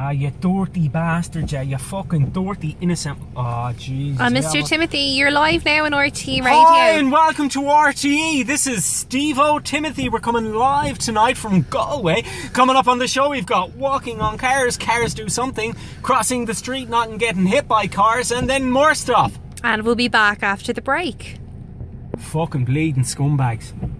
Ah, you dirty bastard, you fucking dirty innocent. Oh, Jesus. Mr. Timothy, you're live now on RTE Radio. Hi, and welcome to RTE. This is Stevo Timothy. We're coming live tonight from Galway. Coming up on the show, we've got walking on cars, cars do something, crossing the street, not getting hit by cars, and then more stuff. And we'll be back after the break. Fucking bleeding scumbags.